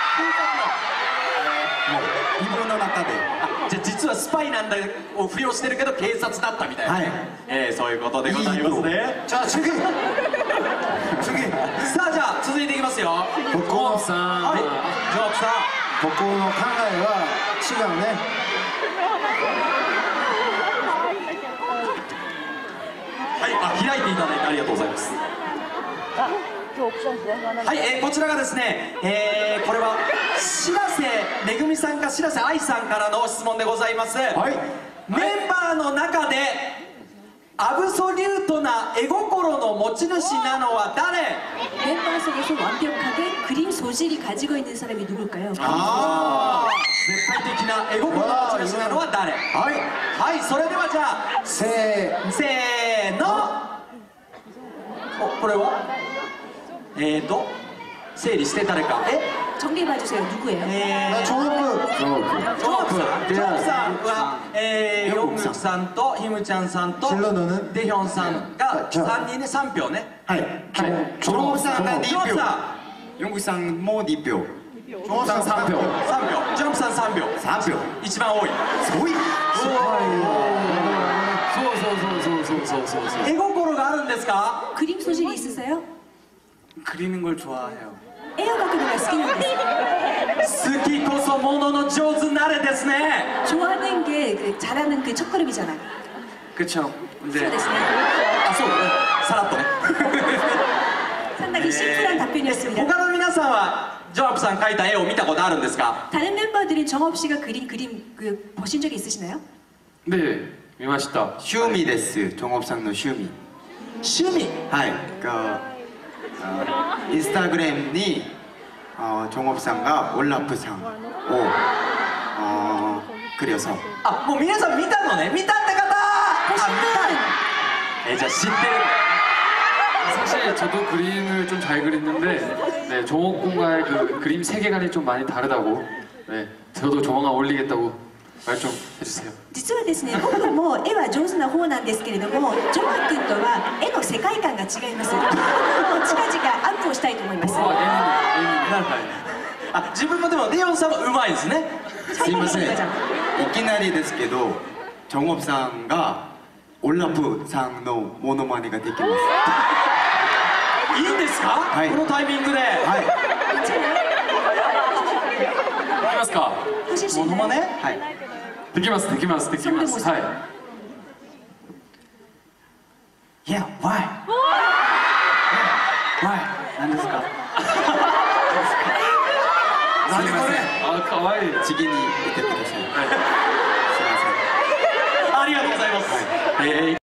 異文の中で、 じゃあ実はスパイなんだをふりをしてるけど警察だったみたいな、 はい、 そういうことでございますね。 じゃあ次さあじゃあ続いていきますよ。 ここさん、 はい、ジョークさん、 ここの考えは違うね。 はい、開いていただいてありがとうございます。はい、こちらがですね、これは白瀬めぐみさんか白瀬愛さんからの質問でございます。はい、メンバーの中でアブソリュートな絵心の持ち主なのは誰？ 멤버 속에서 완벽하게 그림 소질이 가지고 있는 사람이 누굴까요? 絶対的な絵心の持ち主なのは誰？はい、はい、それではじゃあせーの。お、これは整理して誰か。 정리해봐주세요. 누구예요? 종업 さんはヨングクさんとヒムちゃんさんとデヒョンさんが3人で3票ね。 はい、종업さんが2票、ヨングさんも2票、종업さん3票、 ジョングさん3票、一番多い。 すごい。 そう。 絵心があるんですか？ 그림 소질이 있으세요? 그리는 걸 좋아해요. 에어 가꾸기가 好きなんです。 好きこそものの上手なれですね。 좋아하는 게 잘하는 그 첫걸음이잖아요. 그렇죠. 네. そうですね。 あ、そうね。さらっとね。 상당히 심플한 답변이었습니다. 他の皆さんはジョンプさん描いた絵を見たことあるんですか？ 다른 멤버들은 정업 씨가 그린 그림 보신 적이 있으시나요? 네, 見ました。 趣味です。종업さんの趣味。 趣味。 はい。インスタグラムに종업さんが올라프さんを그려서。 あ、もう皆さん見たのね。見たって方。じゃあ知ってる。 사실 저도 그림을 좀 잘 그리는데 네, 종옥 군과의 그 그림 세계관이 좀 많이 다르다고 네, 저도 조만간 올리겠다고 말 좀 해주세요. 実はですね、僕も絵は上手な方なんですけれども、ジョマ君とは絵の世界観が違います。僕も近々アップをしたいと思います。 あ、自分もでもレオンさんはうまいですね。 すいません。いきなりですけど、종업さんが올라프さんのモノマネができます。 いいんですか？はい、このタイミングで。はい。 できますか？ モノマネ？はい。 できます。はい。 Yeah, why? Why? 何ですか？ すいません。あ、可愛い。 次に言ってください。すいません。 ありがとうございます。